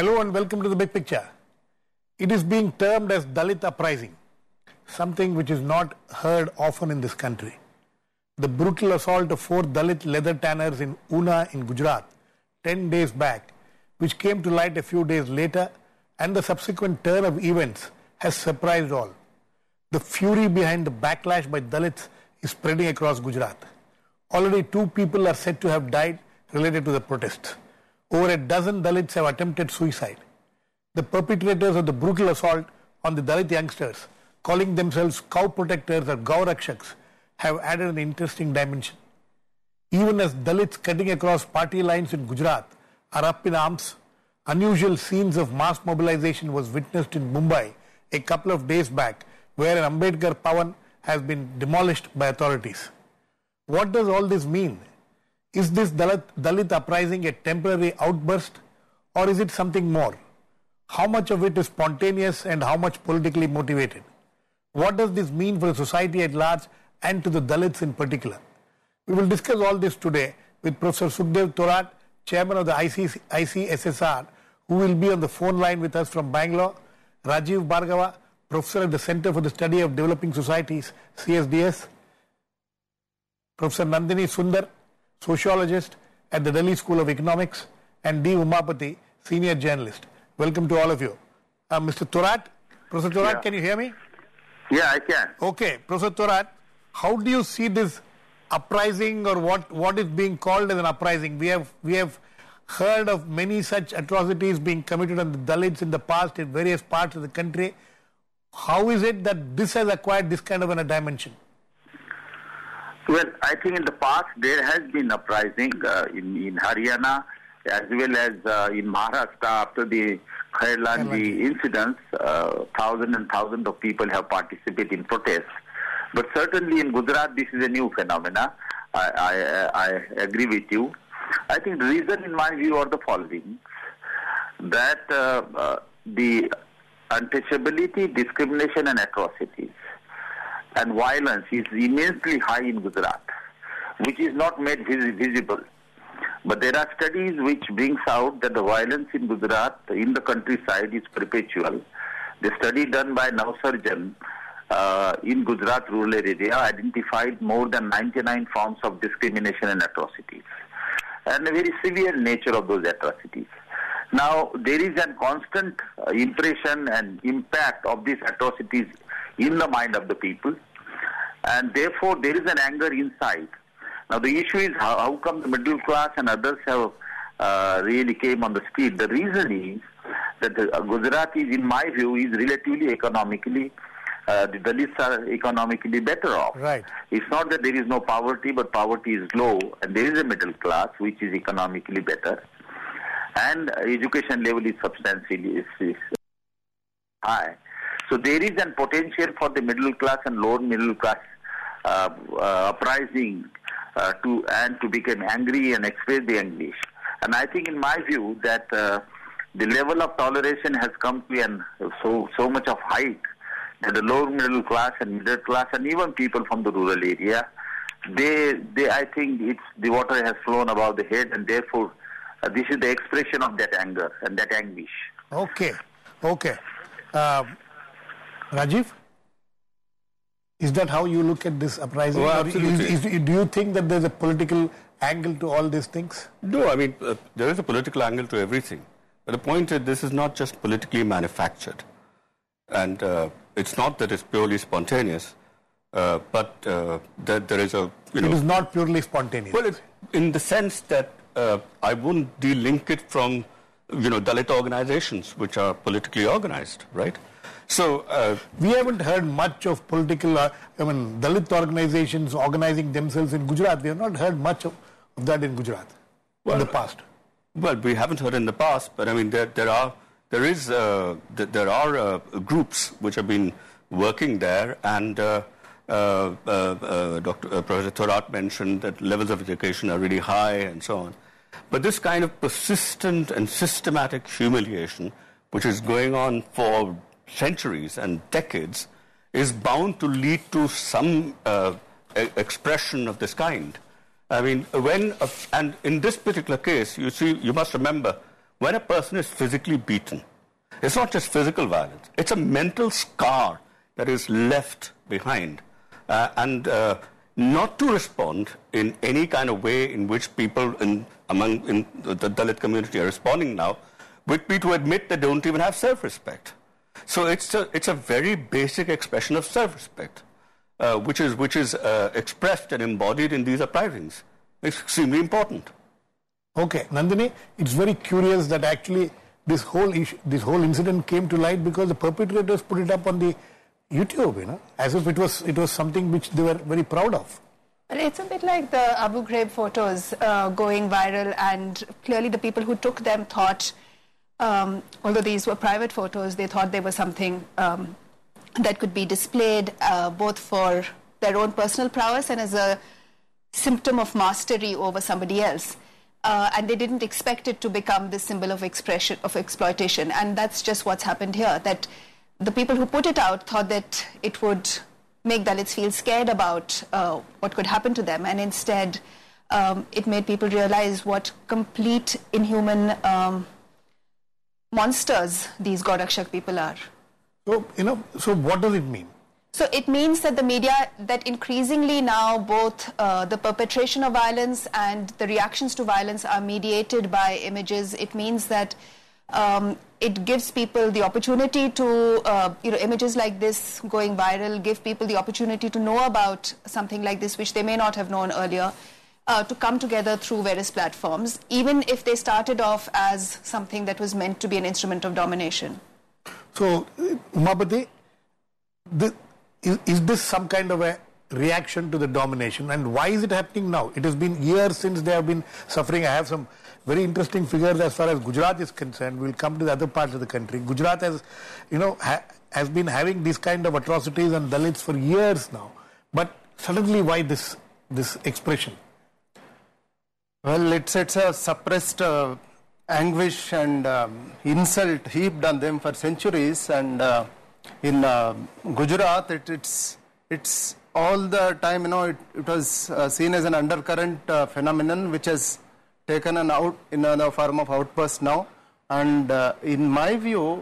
Hello and welcome to The Big Picture. It is being termed as Dalit Uprising, something which is not heard often in this country. The brutal assault of 4 Dalit leather tanners in Una in Gujarat 10 days back, which came to light a few days later, and the subsequent turn of events has surprised all. The fury behind the backlash by Dalits is spreading across Gujarat. Already 2 people are said to have died related to the protests. Over a dozen Dalits have attempted suicide. The perpetrators of the brutal assault on the Dalit youngsters, calling themselves cow protectors or Gaurakshaks, have added an interesting dimension. Even as Dalits cutting across party lines in Gujarat are up in arms, unusual scenes of mass mobilization was witnessed in Mumbai a couple of days back, where an Ambedkar Bhavan has been demolished by authorities. What does all this mean? Is this Dalit uprising a temporary outburst, or is it something more? How much of it is spontaneous and how much politically motivated? What does this mean for the society at large and to the Dalits in particular? We will discuss all this today with Professor Sukhdeo Thorat, Chairman of the ICSSR, who will be on the phone line with us from Bangalore, Rajeev Bhargava, Professor at the Center for the Study of Developing Societies, CSDS, Professor Nandini Sundar, Sociologist at the Delhi School of Economics, and D. Umapathy, Senior Journalist. Welcome to all of you. Mr. Thorat, Professor Thorat, Can you hear me? Yeah, I can. Okay, Professor Thorat, how do you see this uprising, or what is being called as an uprising? We have heard of many such atrocities being committed on the Dalits in the past in various parts of the country. How is it that this has acquired this kind of a dimension? Well, I think in the past there has been uprising in Haryana as well as in Maharashtra after the Khairlanji incidents. Thousands and thousands of people have participated in protests. But certainly in Gujarat, this is a new phenomena. I agree with you. I think the reason, in my view, are the following: that the untouchability, discrimination and atrocities and violence is immensely high in Gujarat, which is not made visible. But there are studies which brings out that the violence in Gujarat, in the countryside, is perpetual. The study done by Navsurjan in Gujarat rural area identified more than 99 forms of discrimination and atrocities, and a very severe nature of those atrocities. Now, there is a constant impression and impact of these atrocities in the mind of the people, and therefore there is an anger inside. Now, the issue is how come the middle class and others have really came on the street. The reason is that Gujarat is, in my view, is relatively economically, the Dalits are economically better off. Right. It's not that there is no poverty, but poverty is low, and there is a middle class which is economically better, and education level is substantially high. So there is a potential for the middle class and lower middle class uprising to become angry and express the anguish. And I think, in my view, that the level of toleration has come to so much of height that the lower middle class and middle class and even people from the rural area, I think the water has flown above the head, and therefore this is the expression of that anger and that anguish. Okay. Rajeev, is that how you look at this uprising? Well, absolutely. Do you think that there's a political angle to all these things? No, I mean, there is a political angle to everything. But the point is, this is not just politically manufactured. And it's not that it's purely spontaneous, but that there is a... It is not purely spontaneous. Well, in the sense that I wouldn't de-link it from, Dalit organizations, which are politically organized, right? So we haven't heard much of political, Dalit organizations organizing themselves in Gujarat. We have not heard much of that in Gujarat in the past. Well, we haven't heard in the past, but I mean there are groups which have been working there, and Professor Thorat mentioned that levels of education are really high and so on. But this kind of persistent and systematic humiliation, which is going on for centuries and decades, is bound to lead to some expression of this kind. I mean, and in this particular case, you must remember, when a person is physically beaten, it's not just physical violence, it's a mental scar that is left behind. And not to respond in any kind of way in which people among the Dalit community are responding now would be to admit they don't even have self-respect. So it's a very basic expression of self-respect, which is expressed and embodied in these uprisings. It's extremely important. Okay, Nandini, it's very curious that actually this whole incident came to light because the perpetrators put it up on the YouTube, as if it was something which they were very proud of. Well, it's a bit like the Abu Ghraib photos going viral, and clearly the people who took them thought, although these were private photos, they thought they were something that could be displayed both for their own personal prowess and as a symptom of mastery over somebody else. And they didn't expect it to become this symbol of exploitation. And that's just what's happened here, that the people who put it out thought that it would make Dalits feel scared about what could happen to them, and instead it made people realize what complete inhuman monsters these Gorakshak people are. So, so what does it mean? So it means that the media, that increasingly now both the perpetration of violence and the reactions to violence are mediated by images. It means that it gives people the opportunity to, images like this going viral give people the opportunity to know about something like this which they may not have known earlier, to come together through various platforms, even if they started off as something that was meant to be an instrument of domination. So, Umapathy, is this some kind of a reaction to the domination, and why is it happening now? It has been years since they have been suffering. I have some very interesting figures as far as Gujarat is concerned. We'll come to the other parts of the country. Gujarat has, has been having these kind of atrocities on Dalits for years now. But suddenly, why this expression? Well, it's a suppressed anguish and insult heaped on them for centuries, and in Gujarat, it's all the time, it was seen as an undercurrent phenomenon which has taken an out in the form of outburst now. And in my view,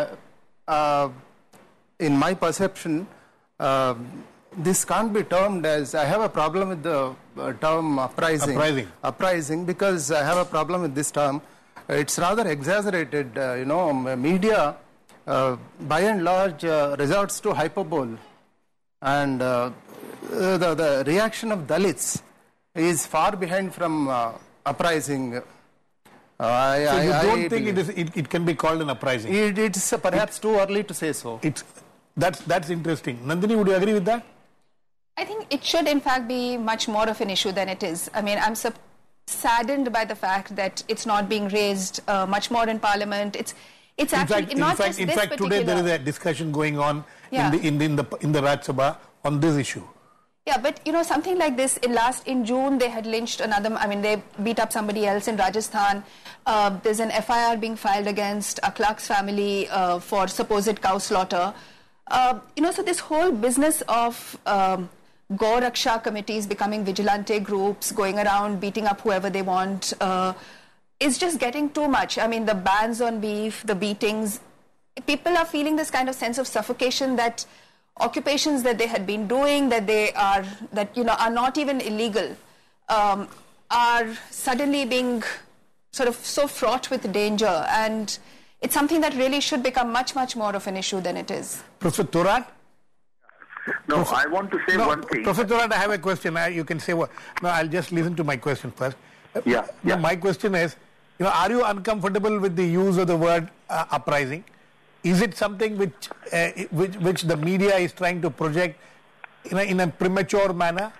in my perception, this can't be termed as, I have a problem with the term uprising, because I have a problem with this term. It's rather exaggerated, media by and large resorts to hyperbole, and the reaction of Dalits is far behind from uprising. So you don't think it can be called an uprising? It's perhaps too early to say so. That's interesting. Nandini, would you agree with that? I think it should in fact be much more of an issue than it is. I mean, I'm saddened by the fact that it's not being raised much more in Parliament. It's actually not just this particular... In fact, today there is a discussion going on in the Rajya Sabha on this issue. Yeah, but something like this, in June they had lynched they beat up somebody else in Rajasthan. There's an FIR being filed against Akhlaq's family for supposed cow slaughter. So this whole business of Go Raksha committees becoming vigilante groups, going around beating up whoever they want, is just getting too much. I mean, the bans on beef, the beatings, people are feeling this kind of sense of suffocation that occupations that they had been doing, are not even illegal, are suddenly being sort of so fraught with danger, and it's something that really should become much, much more of an issue than it is. Professor Thorat? No, I want to say one thing. Professor Thorat, I have a question. You can say what? No, I'll just listen to my question first. My question is, are you uncomfortable with the use of the word uprising? Is it something which the media is trying to project in a premature manner?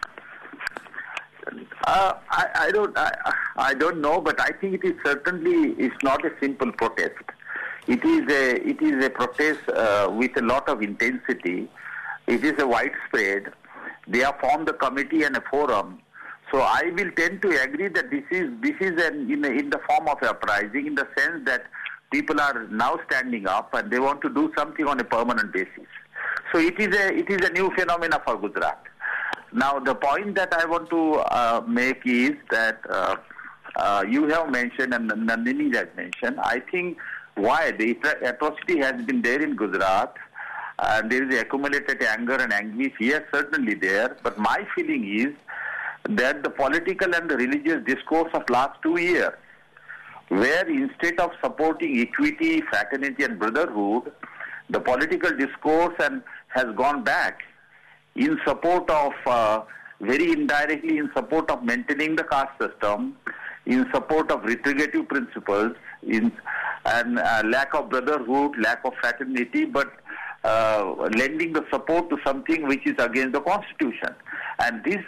I don't know, but I think it's not a simple protest. It is a protest with a lot of intensity. It is a widespread. They have formed a committee and a forum. So I will tend to agree that this is in the form of uprising, in the sense that people are now standing up and they want to do something on a permanent basis. So it is a new phenomena for Gujarat. Now the point that I want to make is that you have mentioned and Nandini has mentioned, I think why the atrocity has been there in Gujarat, and there is accumulated anger and anguish, yes, certainly there, but my feeling is that the political and the religious discourse of last 2 years, where instead of supporting equity, fraternity and brotherhood, the political discourse has gone back in support of, very indirectly in support of maintaining the caste system, in support of retributive principles, and lack of brotherhood, lack of fraternity, but lending the support to something which is against the constitution. And the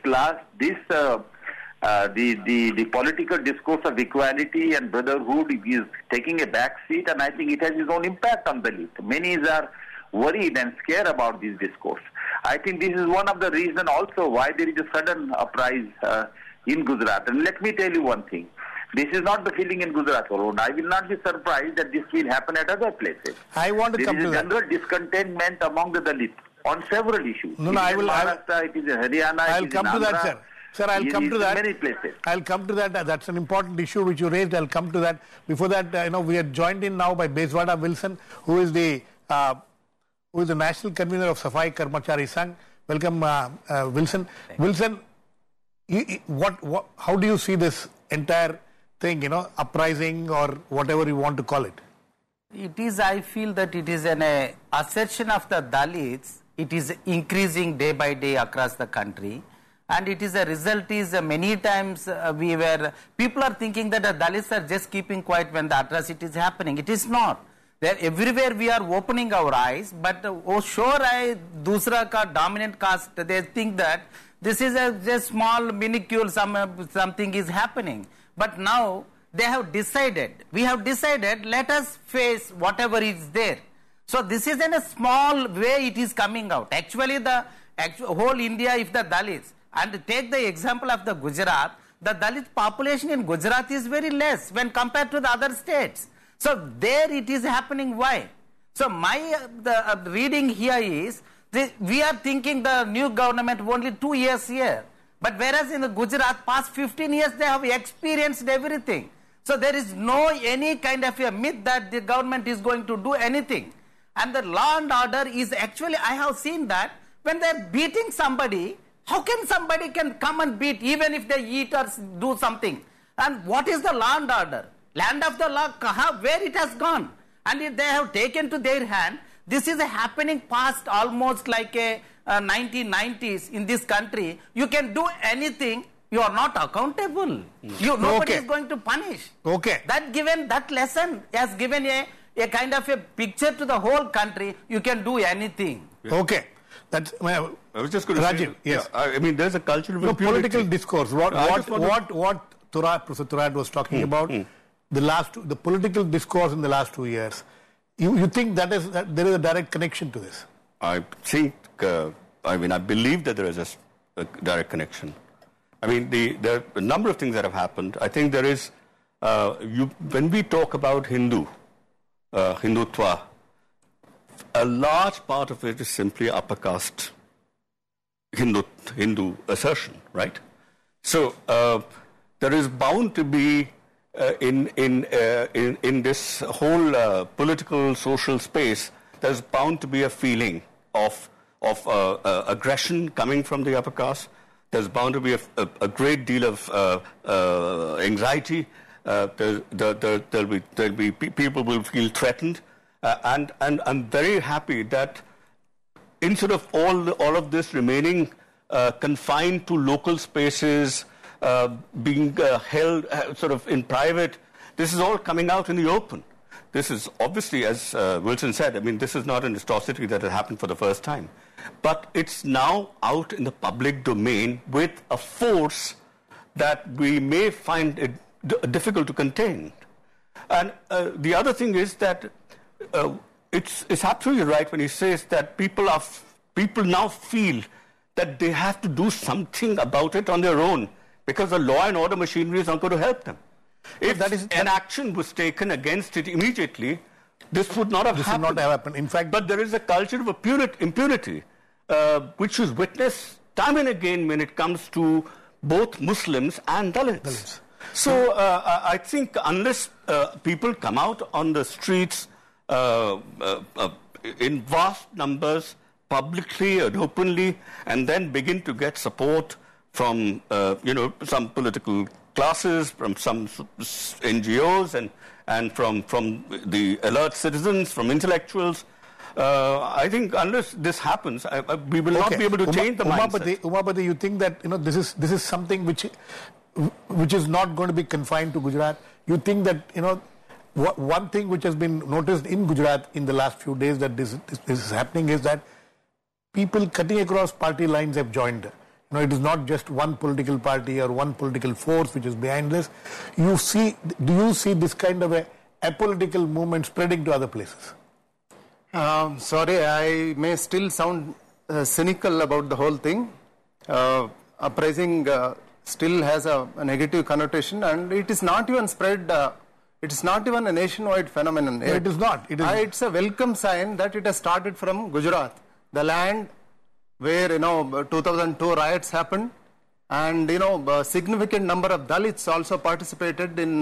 political discourse of equality and brotherhood is taking a back seat, and I think it has its own impact on Dalit. Many are worried and scared about this discourse. I think this is one of the reasons also why there is a sudden uprising in Gujarat. And let me tell you one thing. This is not the feeling in Gujarat alone. I will not be surprised that this will happen at other places. I want to come to that. There is a general discontentment among the Dalits on several issues. No, I will. Maharashtra, it is in Haryana, I'll come to that, sir. Sir, I'll come to that. Many places. I'll come to that. That's an important issue which you raised. I'll come to that. Before that, we are joined in now by Bezwada Wilson, who is the national convener of Safai Karamchari Sangh. Welcome, Wilson. Wilson, how do you see this entire thing, uprising or whatever you want to call it? It is, I feel that it is an assertion of the Dalits. It is increasing day by day across the country. And it is a result is many times people are thinking that the Dalits are just keeping quiet when the atrocity is happening. It is not. Everywhere we are opening our eyes, but dusra ka dominant caste, they think that this is a just small minuscule something is happening. But now they have decided, we have decided, let us face whatever is there. So this is in a small way it is coming out. Actually the whole India, if the Dalits, and take the example of the Gujarat, the Dalit population in Gujarat is very less when compared to the other states. So there it is happening. Why? So my reading here is, we are thinking the new government only 2 years here. But whereas in the Gujarat, past 15 years, they have experienced everything. So there is no any kind of a myth that the government is going to do anything. And the law and order is actually, I have seen that when they are beating somebody, how can somebody can come and beat even if they eat or do something? And what is the law and order? Land of the law, where it has gone? And if they have taken to their hand, this is happening past almost like a 1990s in this country. You can do anything, you are not accountable. Nobody is going to punish. Okay. That lesson has given a kind of a picture to the whole country. You can do anything. Okay. That's, I was just going to Rajeev, say, yes. I mean, there's a culture of impunity. Political discourse. What Professor Thorat was talking about, the political discourse in the last 2 years. You think that there is a direct connection to this? I think, I believe that there is a direct connection. I mean, there are a number of things that have happened. I think there is, when we talk about Hindutva, a large part of it is simply upper caste Hindu assertion, right? So there is bound to be in this whole political social space, there's bound to be a feeling of aggression coming from the upper caste. There's bound to be a great deal of anxiety. There'll be people will feel threatened, and I'm very happy that instead of all of this remaining confined to local spaces, being held sort of in private, this is all coming out in the open. This is obviously, as Wilson said, I mean, this is not an atrocity that has happened for the first time. But it's now out in the public domain with a force that we may find it difficult to contain. And the other thing is that it's absolutely right when he says that people now feel that they have to do something about it on their own because the law and order machinery is not going to help them. If an action was taken against it immediately, this would not have happened. Would not have happened. In fact, but there is a culture of impunity, which is witnessed time and again when it comes to both Muslims and Dalits. So I think unless people come out on the streets in vast numbers, publicly and openly, and then begin to get support from some political classes, from some NGOs, and from the alert citizens, from intellectuals. I think unless this happens, we will not be able to change the mindset. Umapathy, you think that this is something which is not going to be confined to Gujarat? You think that one thing which has been noticed in Gujarat in the last few days that this is happening is that people cutting across party lines have joined. It is not just one political party or one political force which is behind this. Do you see this kind of a apolitical movement spreading to other places? Sorry, I may still sound cynical about the whole thing. Uprising still has a negative connotation, and it is not even spread. It is not even a nationwide phenomenon. No, it is not. It's a welcome sign that it has started from Gujarat, the land where 2002 riots happened, and a significant number of Dalits also participated in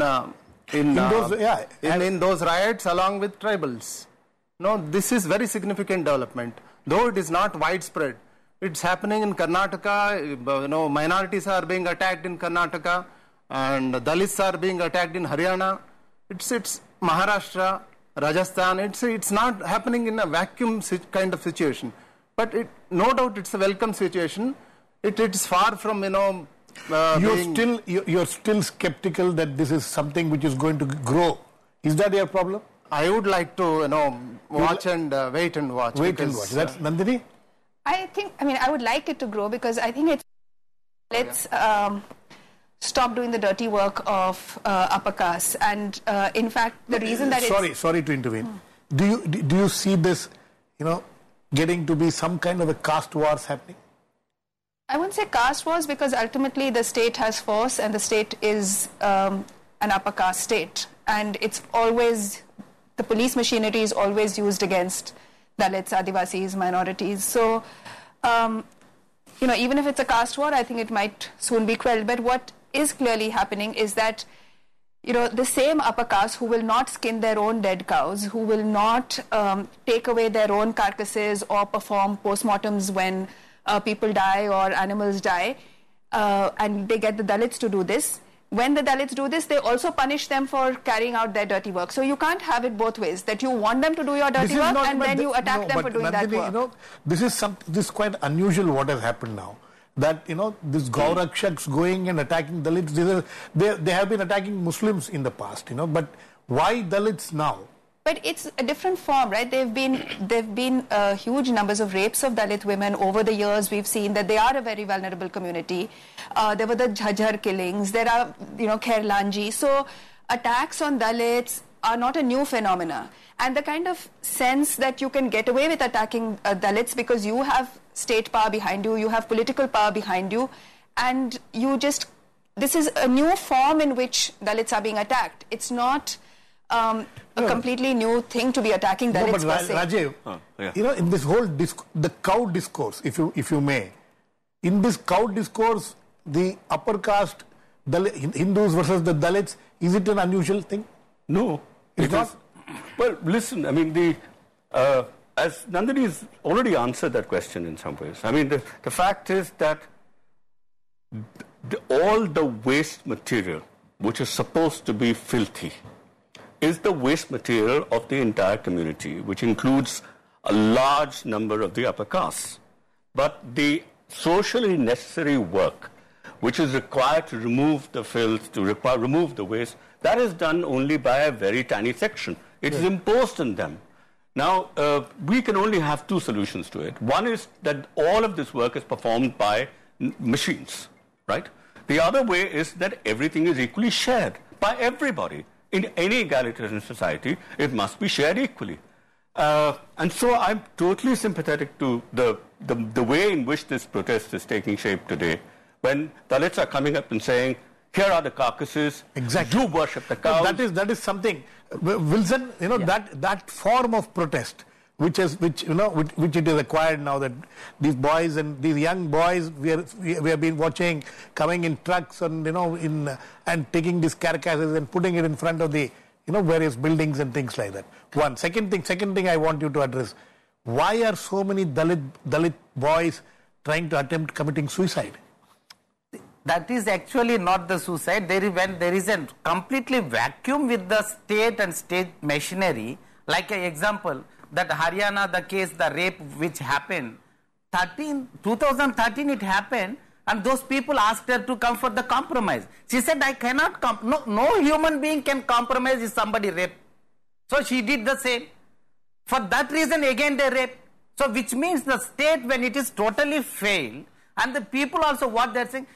those riots along with tribals. This is very significant development, though it is not widespread. It's happening in Karnataka. Minorities are being attacked in Karnataka, and Dalits are being attacked in Haryana. It's Maharashtra, Rajasthan. It's not happening in a vacuum kind of situation. But no doubt it's a welcome situation. It's far from You're still skeptical that this is something which is going to grow. Is that your problem? I would like to watch and wait and watch. That's Nandini? I would like it to grow because I think let's stop doing the dirty work of upper caste. And in fact, the reason that sorry to intervene. Do you see this, getting to be some kind of a caste wars happening? I wouldn't say caste wars because ultimately the state has force and the state is an upper caste state. And it's always, the police machinery is always used against Dalits, Adivasis, minorities. So, even if it's a caste war, I think it might soon be quelled. But what is clearly happening is that, the same upper caste who will not skin their own dead cows, who will not take away their own carcasses or perform postmortems when people die or animals die, and they get the Dalits to do this. When the Dalits do this, they also punish them for carrying out their dirty work. So you can't have it both ways, that you want them to do your dirty work and then you attack them for doing that work. This is quite unusual what has happened now. That, this Gaurakshaks going and attacking Dalits, they have been attacking Muslims in the past, but why Dalits now? But it's a different form, right? There've been huge numbers of rapes of Dalit women over the years. We've seen that they are a very vulnerable community. There were the Jhajjar killings. There are, Khairlanji. So attacks on Dalits are not a new phenomena. And the kind of sense that you can get away with attacking Dalits because you have state power behind you, you have political power behind you, and this is a new form in which Dalits are being attacked. It's not a completely new thing to be attacking Dalits. Rajeev, in this whole the cow discourse, if you may, in this cow discourse, the upper caste Hindus versus the Dalits, is it an unusual thing? No, it's not. Well, listen, as Nandini has already answered that question in some ways. The fact is that all the waste material, which is supposed to be filthy, is the waste material of the entire community, which includes a large number of the upper castes. But the socially necessary work, which is required to remove the filth, remove the waste, that is done only by a very tiny section. It is imposed on them. Now, we can only have two solutions to it. One is that all of this work is performed by machines, right? The other way is that everything is equally shared by everybody. In any egalitarian society, it must be shared equally. And so I'm totally sympathetic to the way in which this protest is taking shape today, when Dalits are coming up and saying, here are the carcasses, exactly. You worship the cows. That is something. Wilson, that form of protest, which it is acquired now, that these boys and these young boys we have been watching coming in trucks and and taking these carcasses and putting it in front of the various buildings and things like that. One second thing I want you to address: why are so many Dalit boys trying to attempt committing suicide? That is actually not the suicide. When there is a completely vacuum with the state and state machinery, like an example, that Haryana, the case, the rape which happened, 2013 it happened, and those people asked her to come for the compromise. She said, I cannot no human being can compromise if somebody raped. So she did the same. For that reason again they raped. So which means the state, when it is totally failed, and the people also what they are saying,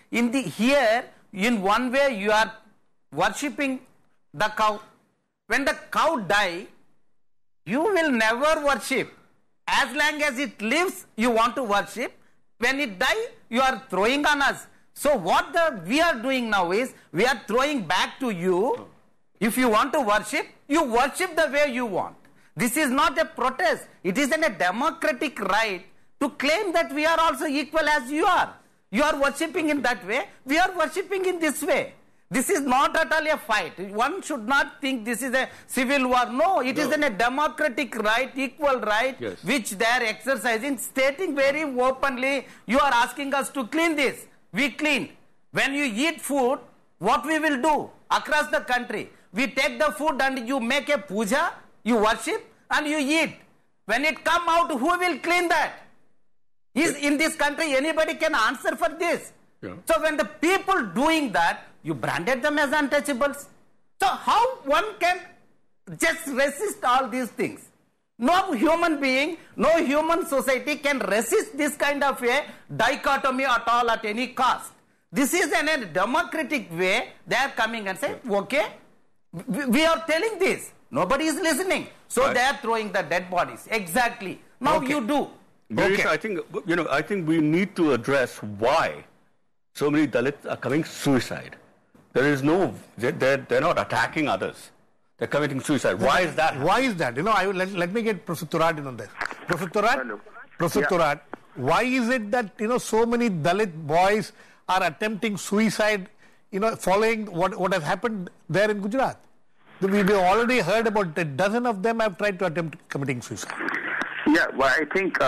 in one way you are worshipping the cow. When the cow dies, you will never worship. As long as it lives, you want to worship. When it dies, you are throwing on us. So what we are doing now is, we are throwing back to you. If you want to worship, you worship the way you want. This is not a protest. It is a democratic right to claim that we are also equal as you are. You are worshipping in that way, we are worshipping in this way. This is not at all a fight. One should not think this is a civil war. No, it is a democratic right, equal right, yes, which they are exercising, stating very openly, you are asking us to clean this. We clean. When you eat food, what we will do across the country? We take the food and you make a puja, you worship and you eat. When it come out, who will clean that? Is in this country anybody can answer for this? Yeah. So when the people doing that, you branded them as untouchables. So how one can just resist all these things? No human being, no human society can resist this kind of a dichotomy at all at any cost. This is in a democratic way. They are coming and saying, okay, we are telling this. Nobody is listening. So right, they are throwing the dead bodies. Exactly. Now you do. Girish, okay. I think we need to address why so many Dalits are committing suicide. They're not attacking others. They're committing suicide. Why is that? Why is that? Let me get Professor Thorat in on this. Professor Thorat, why is it that, so many Dalit boys are attempting suicide, following what has happened there in Gujarat? We've already heard about a dozen of them have tried to attempt committing suicide. Yeah, well, I think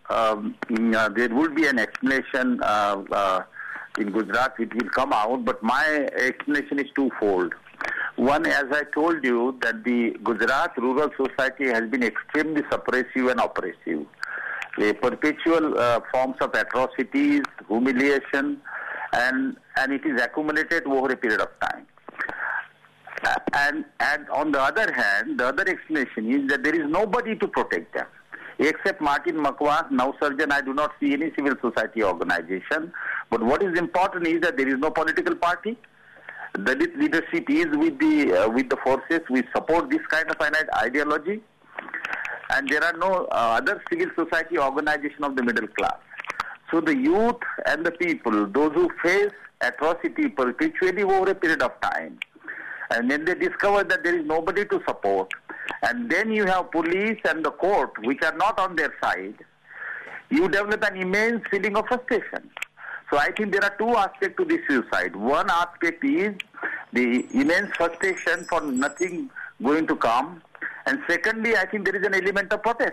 there would be an explanation in Gujarat which will come out, but my explanation is twofold. One, as I told you, that the Gujarat rural society has been extremely suppressive and oppressive. Perpetual forms of atrocities, humiliation, and it is accumulated over a period of time. And on the other hand, the other explanation is that there is nobody to protect them. Except Martin McQuarrie, now surgeon, I do not see any civil society organization. But what is important is that there is no political party. The leadership is with the forces which support this kind of an ideology. And there are no other civil society organization of the middle class. So the youth and the people, those who face atrocity perpetually over a period of time, and then they discover that there is nobody to support, and then you have police and the court which are not on their side, you develop an immense feeling of frustration. So I think there are two aspects to this suicide. One aspect is the immense frustration for nothing going to come, and secondly, I think there is an element of protest.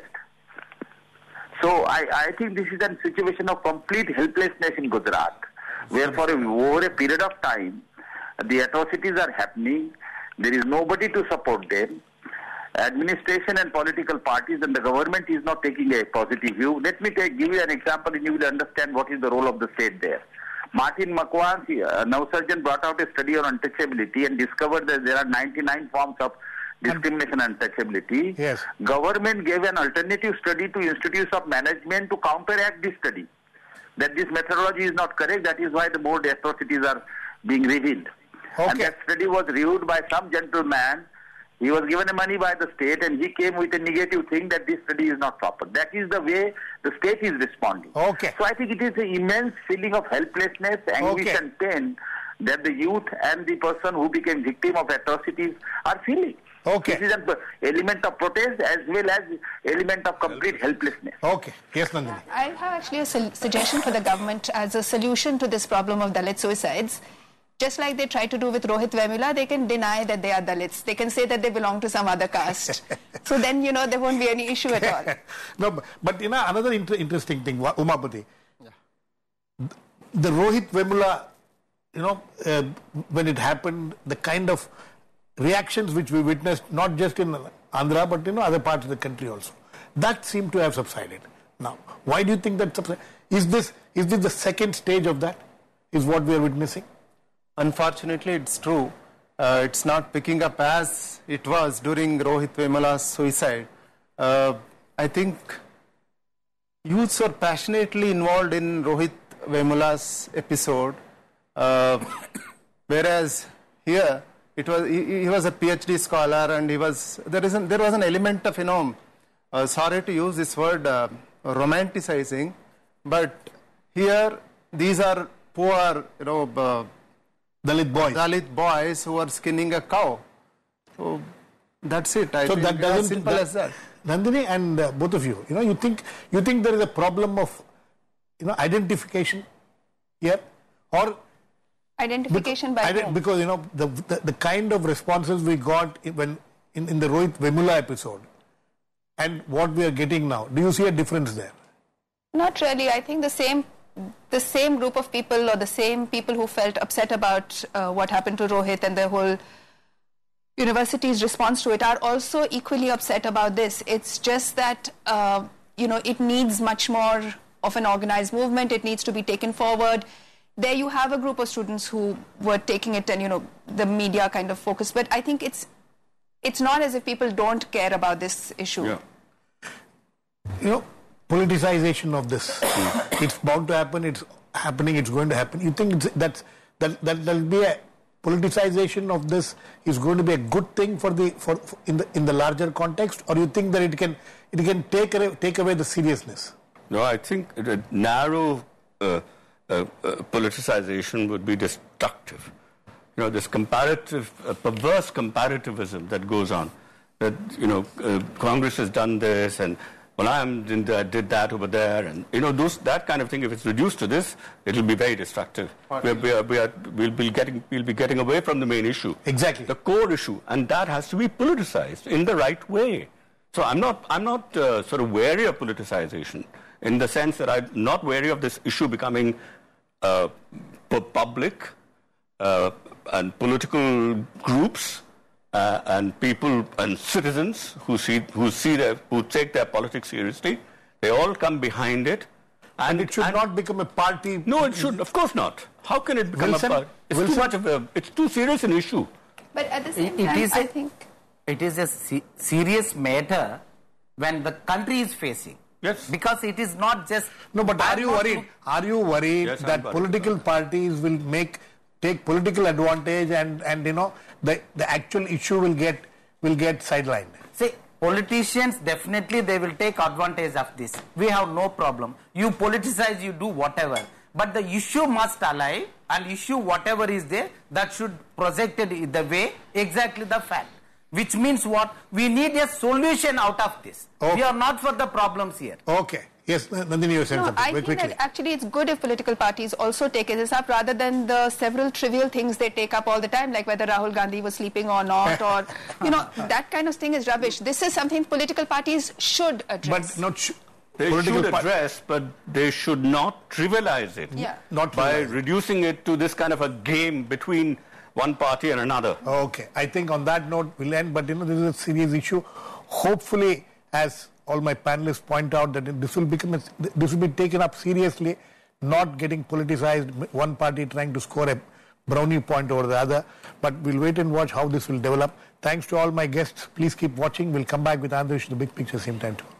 So I think this is a situation of complete helplessness in Gujarat, where over a period of time, the atrocities are happening. There is nobody to support them. Administration and political parties and the government is not taking a positive view. Let me give you an example and you will understand what is the role of the state there. Martin McQuarrie, now surgeon, brought out a study on untouchability and discovered that there are 99 forms of discrimination and untouchability. Yes. Government gave an alternative study to institutes of management to counteract this study. That this methodology is not correct. That is why the more atrocities are being revealed. Okay. And that study was reviewed by some gentleman. He was given money by the state and he came with a negative thing that this study is not proper. That is the way the state is responding. Okay. So I think it is an immense feeling of helplessness, anguish and pain that the youth and the person who became victim of atrocities are feeling. Okay. This is an element of protest as well as element of complete helplessness. Okay. Yes, Nandini. I have actually a suggestion for the government as a solution to this problem of Dalit suicides. Just like they try to do with Rohit Vemula, they can deny that they are Dalits. They can say that they belong to some other caste. So then, there won't be any issue at all. No, but another interesting thing, Umapathy. Yeah. The Rohit Vemula, when it happened, the kind of reactions which we witnessed, not just in Andhra, but other parts of the country also, that seemed to have subsided. Now, why do you think that subsided? Is this the second stage of that? Is what we are witnessing? Unfortunately, it's true. It's not picking up as it was during Rohit Vemula's suicide. I think youths were passionately involved in Rohit Vemula's episode, whereas here he was a PhD scholar, and there was an element of sorry to use this word romanticizing, but here these are poor Dalit boys who are skinning a cow. So that's it. I think that as simple as that. Nandini and both of you, you think there is a problem of identification here, or identification by whom? Because the kind of responses we got when in the Rohit Vemula episode and what we are getting now, do you see a difference there? Not really. I think the same group of people, or the same people who felt upset about what happened to Rohit and the whole university's response to it, are also equally upset about this. It's just that it needs much more of an organized movement. It needs to be taken forward. There you have a group of students who were taking it, and the media kind of focused. But I think it's not as if people don't care about this issue. Yeah. Politicization of this, it's bound to happen. It's happening. It's going to happen. You think that'll be a politicization of this is going to be a good thing in the larger context, or you think that it can take away the seriousness? No, I think a narrow politicization would be destructive. This perverse comparativism that goes on. That Congress has done this, and I did that over there, and that kind of thing. If it's reduced to this, it'll be very destructive. We'll be getting away from the main issue. Exactly. The core issue, and that has to be politicized in the right way. So I'm not sort of wary of politicization, in the sense that I'm not wary of this issue becoming public, and political groups and people and citizens who take their politics seriously. They all come behind it, and it should not become a party. No, it should. Of course not. How can it become a party? It's too serious an issue. But at the same time, I think it is a serious matter when the country is facing. Yes. Because it is not just... No, but are you worried yes, that political parties will take political advantage, and the actual issue will get sidelined? See, politicians, definitely they will take advantage of this. We have no problem. You politicize, you do whatever. But the issue must alive, and issue whatever is there, that should projected in the way exactly the fact. Which means what? We need a solution out of this. Okay. We are not for the problems here. Okay. Yes, Nandini, you were saying something. I think that actually it's good if political parties also take this up, rather than the several trivial things they take up all the time, like whether Rahul Gandhi was sleeping or not, or, that kind of thing is rubbish. This is something political parties should address. But not they should address, but they should not trivialize it. Yeah. Not by reducing it to this kind of a game between one party and another. Okay. I think on that note we'll end, but this is a serious issue. Hopefully, as all my panelists point out, that this will be taken up seriously, not getting politicized, one party trying to score a brownie point over the other. But we'll wait and watch how this will develop. Thanks to all my guests. Please keep watching. We'll come back with another issue, the big picture, same time too.